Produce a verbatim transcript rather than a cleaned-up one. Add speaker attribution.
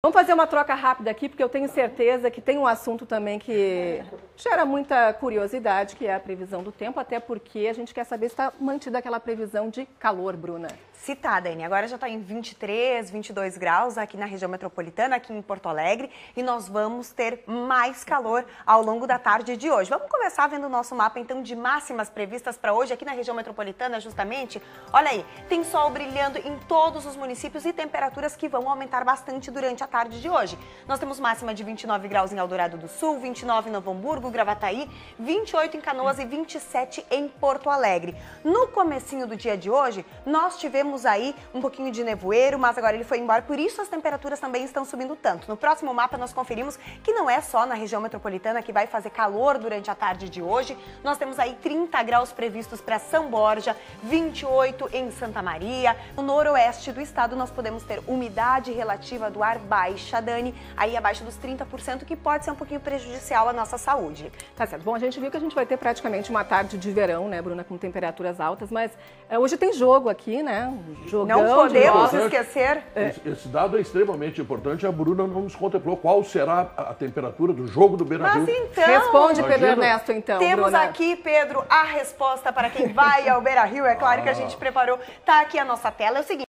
Speaker 1: Vamos fazer uma troca rápida aqui, porque eu tenho certeza que tem um assunto também que gera muita curiosidade, que é a previsão do tempo, até porque a gente quer saber se está mantida aquela previsão de calor, Bruna.
Speaker 2: Se tá, Dani. Agora já está em vinte e três, vinte e dois graus aqui na região metropolitana, aqui em Porto Alegre, e nós vamos ter mais calor ao longo da tarde de hoje. Vamos começar vendo o nosso mapa, então, de máximas previstas para hoje aqui na região metropolitana, justamente. Olha aí, tem sol brilhando em todos os municípios e temperaturas que vão aumentar bastante durante a tarde de hoje. Nós temos máxima de vinte e nove graus em Eldorado do Sul, vinte e nove em Novo Hamburgo, Gravataí, vinte e oito em Canoas e vinte e sete em Porto Alegre. No comecinho do dia de hoje, nós tivemos aí um pouquinho de nevoeiro, mas agora ele foi embora, por isso as temperaturas também estão subindo tanto. No próximo mapa nós conferimos que não é só na região metropolitana que vai fazer calor durante a tarde de hoje. Nós temos aí trinta graus previstos para São Borja, vinte e oito em Santa Maria. No noroeste do estado nós podemos ter umidade relativa do ar baixa, Dani, aí abaixo dos trinta por cento, que pode ser um pouquinho prejudicial à nossa saúde.
Speaker 1: Tá certo. Bom, a gente viu que a gente vai ter praticamente uma tarde de verão, né, Bruna, com temperaturas altas, mas é, hoje tem jogo aqui, né? Jogão,
Speaker 2: não podemos esquecer.
Speaker 3: Esse, esse dado é extremamente importante. A Bruna não nos contemplou qual será a, a temperatura do jogo do Beira-Rio.
Speaker 2: Mas então...
Speaker 1: Responde,
Speaker 3: Imagina.
Speaker 1: Pedro Ernesto, então,
Speaker 2: Temos
Speaker 1: Bruna.
Speaker 2: aqui, Pedro, a resposta para quem vai ao Beira-Rio. É claro que a gente preparou. Tá aqui a nossa tela. É o seguinte...